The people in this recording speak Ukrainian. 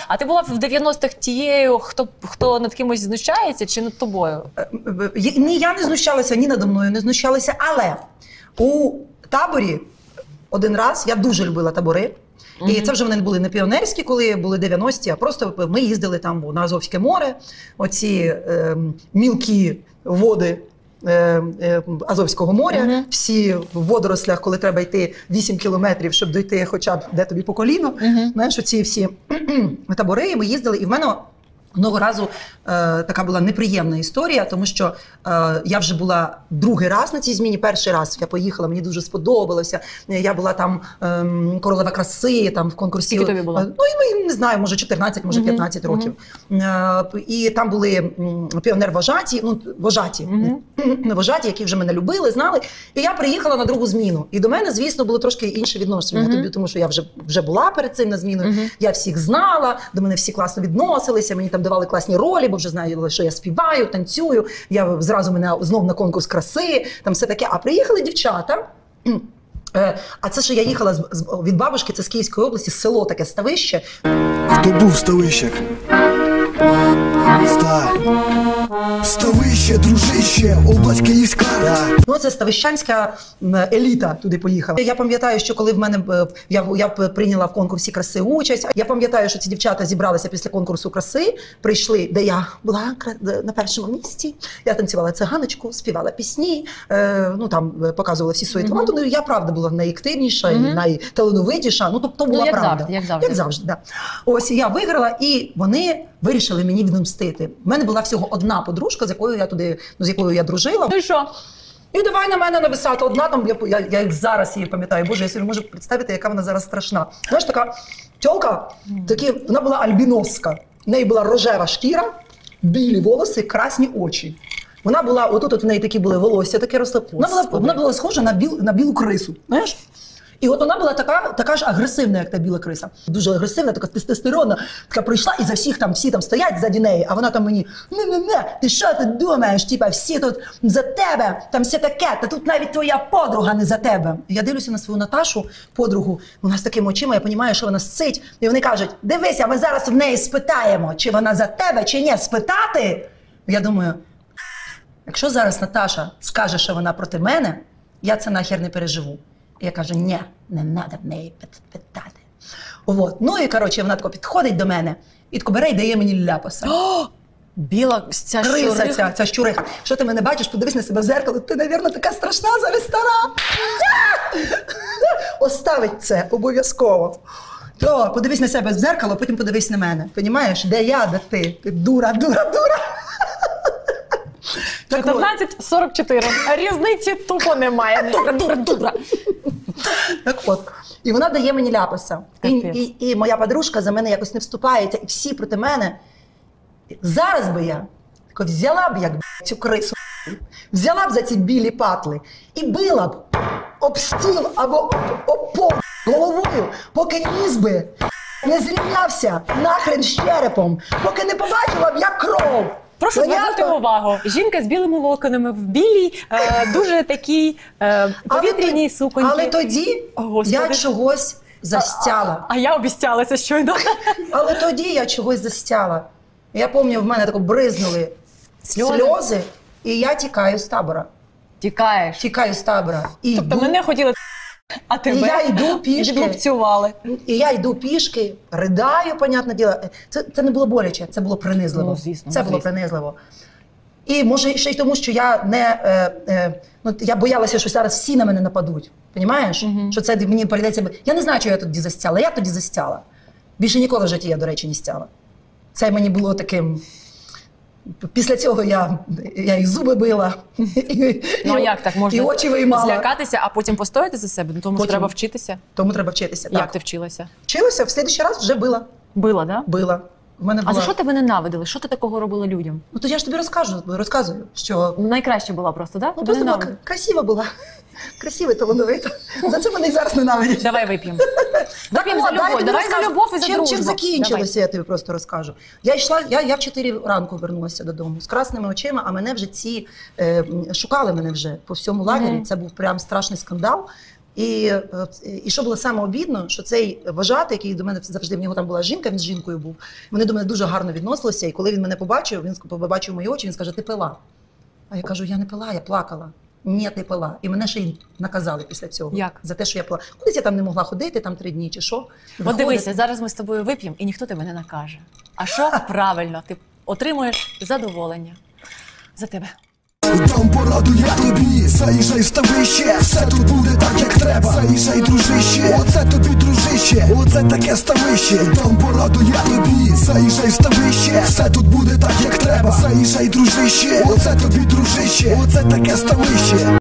А ти була в 90-х тією, хто над кимось знущається, чи над тобою? Ні, я не знущалася, ні надо мною не знущалися, але у таборі один раз, я дуже любила табори, і це вже вони були не піонерські, коли були 90-ті, а просто ми їздили там на Азовське море, оці мілкі води Азовського моря, всі в водорослях, коли треба йти 8 кілометрів, щоб дойти хоча б де тобі по коліну. Знаєш, оці всі табори, і ми їздили, і в мене одного разу така була неприємна історія, тому що я вже була другий раз на цій зміні. Перший раз я поїхала, мені дуже сподобалося. Я була там королева краси, там в конкурсі. Скільки тобі було? Ну, не знаю, може 14, може 15 років. І там були піонер-вожаті, вожаті, які вже мене любили, знали. І я приїхала на другу зміну. І до мене, звісно, було трошки інше відношення, тому що я вже була перед цим на зміну, я всіх знала, до мене всі класно відносилися, мені там давали класні ролі, бо вже знали, що я співаю, танцюю, я зразу мене знов на конкурс краси, там все таке. А приїхали дівчата, а це що я їхала від бабушки, це з Київської області, село таке, Ставище. Хто був в Ставищах? Ставище, дружище, область Київська. Ну, це ставищанська еліта туди поїхала. Я пам'ятаю, що коли в мене, я прийняла в конкурсі краси участь, я пам'ятаю, що ці дівчата зібралися після конкурсу краси, прийшли, де я була на першому місці, я танцювала циганочку, співала пісні, ну там показувала всі свої таланти, ну я правда була найактивніша і найталановитіша, ну тобто була правда. Як завжди, да. Ось я виграла, і вони вирішили мені відомстити. У мене була всього одна подружка, з якою я дружила. Ну і що? І давай на мене нависати. Одна там, я як зараз її пам'ятаю, боже, я собі можу представити, яка вона зараз страшна. Знаєш, така тьолка, вона була альбіноска. В неї була рожева шкіра, білі волоси, красні очі. Вона була, отут в неї такі були волосся, таке росло. Вона була схожа на білу крису, знаєш? І от вона була така ж агресивна, як та біла криса. Дуже агресивна, така тестостеронна, така прийшла, і всі там стоять ззаді неї, а вона там мені: не, ти що ти думаєш, типа, всі тут за тебе, там все таке, та тут навіть твоя подруга не за тебе. І я дивлюся на свою Наташу, подругу, вона з такими очима, я розумію, що вона сцить, і вони кажуть: дивися, ми зараз в неї спитаємо, чи вона за тебе, чи ні, спитати. Я думаю, якщо зараз Наташа скаже, що вона проти мене, я це нахер не переживу. Я кажу: ні, не треба в неї питати. От. Ну і, коротше, вона тако підходить до мене і тако бере і дає мені ляпаса. Біла ця щуриха. Ця щуриха. Що ти мене бачиш, подивись на себе в зеркало, ти, мабуть, така страшна, зараз стара. Оставить це обов'язково. То подивись на себе в зеркало, потім подивись на мене. Понімаєш, де я, де ти? Ти дура. 14-44. Різниці тупо немає. Дура. Так от. І вона дає мені ляпаса. І моя подружка за мене якось не вступається, і всі проти мене. Зараз би я взяла б цю крису, взяла б за ці білі патли і била б об стіл або об пол головою, поки ніс би не зрівнявся нахрен з черепом, поки не побачила б я кров. Прошу звернути увагу. Жінка з білими локонами в білій, дуже такій повітряній суконці. Але тоді я чогось застяла. А я обіцялася щойно. Але тоді я чогось застяла. Я пам'ятаю, в мене тако бризнули сльози, і я тікаю з табора. Тікаєш? Тікаю з табора. Тобто мене хотіли, а тебе? І я йду пішки. Відлупцювали. І я йду пішки, ридаю, понятне діло. Це не було боляче, це було принизливо. Ну, звісно. Це було принизливо. І може ще й тому, що я я боялася, що зараз всі на мене нападуть. Понімаєш? Що це мені прийдеться. Я не знаю, що я тоді застяла. Я тоді застяла. Більше ніколи в житті я, до речі, не стяла. Це мені було таким. Після цього я і зуби била, ну а як так можна і очі виймала. Злякатися, а потім постояти за себе? Тому що треба вчитися? Тому треба вчитися, так. Як ти вчилася? Вчилася, в слідчий раз вже била. Била, так? Била. А за що тебе ненавидили? Що ти такого робила людям? Ну то я ж тобі розказую, що... Найкраща була просто, так? Ну просто була красива була. Красива, талановита. За це мене і зараз ненавидять. Давай вип'ємо. Вип'ємо за любов. Давай за любов і за дружбу. Чим закінчилося, я тобі просто розкажу. Я в 4 ранку вернулася додому з красними очима, а мене вже шукали мене вже по всьому лагері. Це був прям страшний скандал. І що було саме обідно, що цей вважатий, який до мене завжди, в нього там була жінка, він з жінкою був, вони до мене дуже гарно відносилися, і коли він мене побачив, він побачив мої очі, він скаже, ти пила. А я кажу, я не пила, я плакала. Ні, не пила. І мене ще й наказали після цього. Як? За те, що я пила. Кудись я там не могла ходити, там 3 дні чи що. От дивися, зараз ми з тобою вип'ємо, і ніхто тебе не накаже. А що правильно? Ти отримуєш задоволення за тебе. Дам пораду я тобі, заїжджай ставище, все тут буде так, як треба. Заїжджай, дружище, оце тобі, дружище, оце таке ставище. Дам пораду я тобі, заїжджай ставище, все тут буде так, як треба. Заїжджай, дружище, оце тобі, дружище, оце таке ставище.